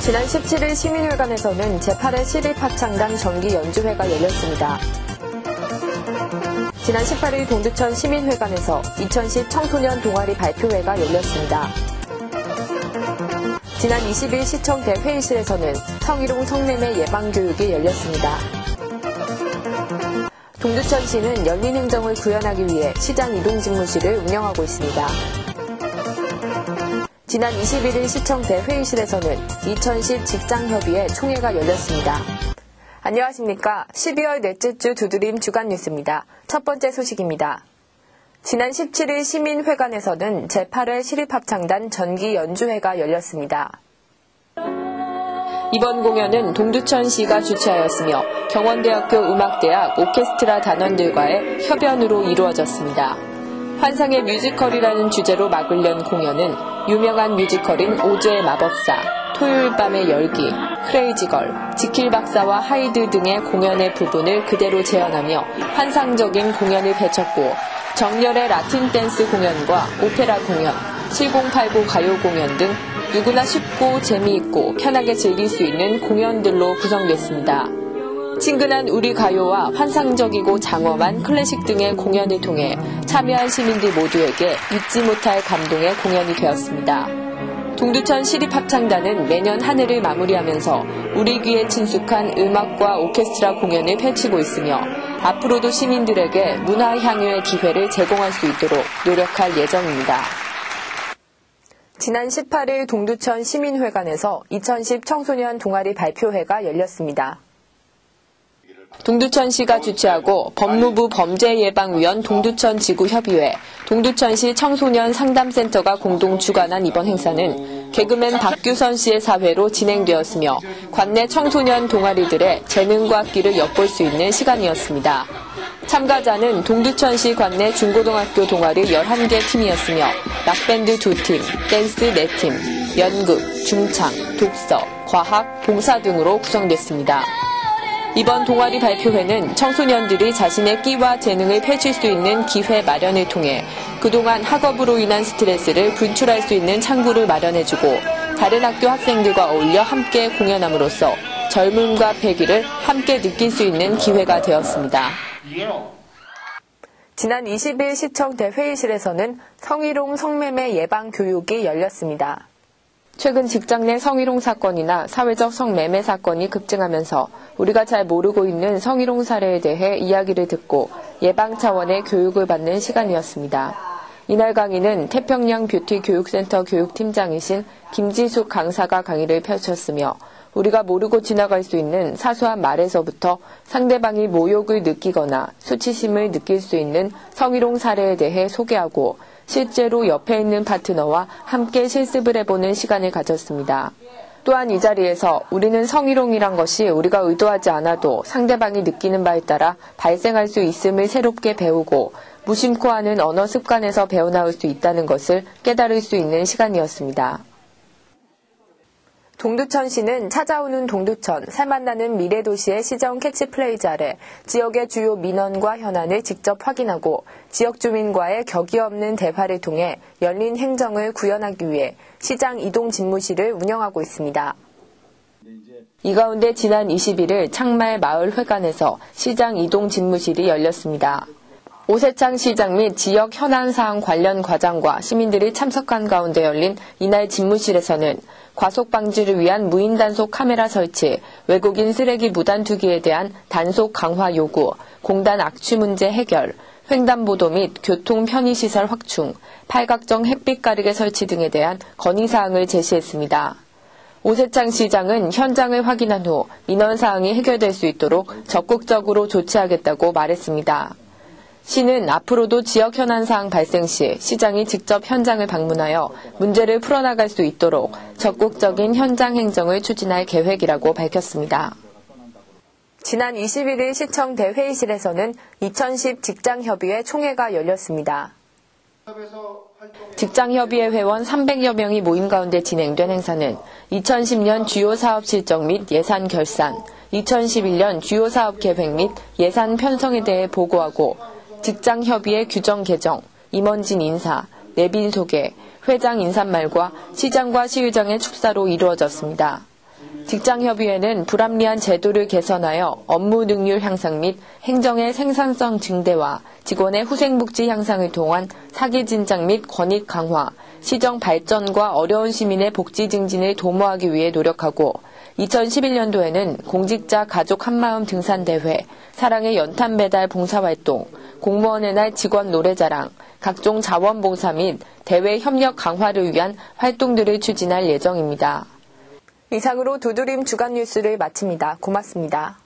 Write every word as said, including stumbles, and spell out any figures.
지난 십칠 일 시민회관에서는 제팔 회 시립합창단 정기연주회가 열렸습니다. 지난 십팔 일 동두천 시민회관에서 이천십 청소년 동아리 발표회가 열렸습니다. 지난 이십 일 시청대 회의실에서는 성희롱 성매매 예방교육이 열렸습니다. 동두천시는 열린 행정을 구현하기 위해 시장 이동집무실을 운영하고 있습니다. 지난 이십일 일 시청대 회의실에서는 이천십 직장협의회 총회가 열렸습니다. 안녕하십니까. 십이월 넷째 주 두드림 주간 뉴스입니다. 첫 번째 소식입니다. 지난 십칠 일 시민회관에서는 제팔 회 시립합창단 전기연주회가 열렸습니다. 이번 공연은 동두천시가 주최하였으며 경원대학교 음악대학 오케스트라 단원들과의 협연으로 이루어졌습니다. 환상의 뮤지컬이라는 주제로 막을 연 공연은 유명한 뮤지컬인 오즈의 마법사, 토요일 밤의 열기, 크레이지걸, 지킬 박사와 하이드 등의 공연의 부분을 그대로 재현하며 환상적인 공연을 펼쳤고 정열의 라틴 댄스 공연과 오페라 공연, 칠공팔구 가요 공연 등 누구나 쉽고 재미있고 편하게 즐길 수 있는 공연들로 구성됐습니다. 친근한 우리 가요와 환상적이고 장엄한 클래식 등의 공연을 통해 참여한 시민들 모두에게 잊지 못할 감동의 공연이 되었습니다. 동두천 시립합창단은 매년 한 해를 마무리하면서 우리 귀에 친숙한 음악과 오케스트라 공연을 펼치고 있으며 앞으로도 시민들에게 문화 향유의 기회를 제공할 수 있도록 노력할 예정입니다. 지난 십팔 일 동두천 시민회관에서 이천십 청소년 동아리 발표회가 열렸습니다. 동두천시가 주최하고 법무부 범죄예방위원 동두천지구협의회, 동두천시 청소년 상담센터가 공동 주관한 이번 행사는 개그맨 박규선 씨의 사회로 진행되었으며 관내 청소년 동아리들의 재능과 끼를 엿볼 수 있는 시간이었습니다. 참가자는 동두천시 관내 중고등학교 동아리 열한 개 팀이었으며 락밴드 두 팀, 댄스 네 팀, 연극, 중창, 독서, 과학, 봉사 등으로 구성됐습니다. 이번 동아리 발표회는 청소년들이 자신의 끼와 재능을 펼칠 수 있는 기회 마련을 통해 그동안 학업으로 인한 스트레스를 분출할 수 있는 창구를 마련해주고 다른 학교 학생들과 어울려 함께 공연함으로써 젊음과 패기를 함께 느낄 수 있는 기회가 되었습니다. 지난 이십 일 시청대 회의실에서는 성희롱 성매매 예방 교육이 열렸습니다. 최근 직장 내 성희롱 사건이나 사회적 성매매 사건이 급증하면서 우리가 잘 모르고 있는 성희롱 사례에 대해 이야기를 듣고 예방 차원의 교육을 받는 시간이었습니다. 이날 강의는 태평양 뷰티 교육센터 교육팀장이신 김지숙 강사가 강의를 펼쳤으며 우리가 모르고 지나갈 수 있는 사소한 말에서부터 상대방이 모욕을 느끼거나 수치심을 느낄 수 있는 성희롱 사례에 대해 소개하고 실제로 옆에 있는 파트너와 함께 실습을 해보는 시간을 가졌습니다. 또한 이 자리에서 우리는 성희롱이란 것이 우리가 의도하지 않아도 상대방이 느끼는 바에 따라 발생할 수 있음을 새롭게 배우고 무심코 하는 언어 습관에서 배워나올 수 있다는 것을 깨달을 수 있는 시간이었습니다. 동두천시는 찾아오는 동두천, 살맛나는 미래도시의 시정 캐치프레이즈 아래 지역의 주요 민원과 현안을 직접 확인하고 지역 주민과의 격이 없는 대화를 통해 열린 행정을 구현하기 위해 시장 이동 집무실을 운영하고 있습니다. 이 가운데 지난 이십일 일 창말 마을회관에서 시장 이동 집무실이 열렸습니다. 오세창 시장 및 지역 현안 사항 관련 과장과 시민들이 참석한 가운데 열린 이날 집무실에서는 과속 방지를 위한 무인 단속 카메라 설치, 외국인 쓰레기 무단 투기에 대한 단속 강화 요구, 공단 악취 문제 해결, 횡단보도 및 교통 편의시설 확충, 팔각정 햇빛 가르개 설치 등에 대한 건의사항을 제시했습니다. 오세창 시장은 현장을 확인한 후 민원 사항이 해결될 수 있도록 적극적으로 조치하겠다고 말했습니다. 시는 앞으로도 지역 현안 사항 발생 시 시장이 직접 현장을 방문하여 문제를 풀어나갈 수 있도록 적극적인 현장 행정을 추진할 계획이라고 밝혔습니다. 지난 이십일 일 시청대 회의실에서는 이천십 직장협의회 총회가 열렸습니다. 직장협의회 회원 삼백여 명이 모임 가운데 진행된 행사는 이천십 년 주요 사업 실적 및 예산 결산, 이천십일 년 주요 사업 계획 및 예산 편성에 대해 보고하고 직장협의회 규정 개정, 임원진 인사, 내빈 소개, 회장 인사말과 시장과 시의장의 축사로 이루어졌습니다. 직장협의회는 불합리한 제도를 개선하여 업무 능률 향상 및 행정의 생산성 증대와 직원의 후생복지 향상을 통한 사기 진작 및 권익 강화, 시정 발전과 어려운 시민의 복지 증진을 도모하기 위해 노력하고 이천십일 년도에는 공직자 가족 한마음 등산대회, 사랑의 연탄 배달 봉사활동, 공무원의 날 직원 노래자랑, 각종 자원봉사 및 대외 협력 강화를 위한 활동들을 추진할 예정입니다. 이상으로 두드림 주간 뉴스를 마칩니다. 고맙습니다.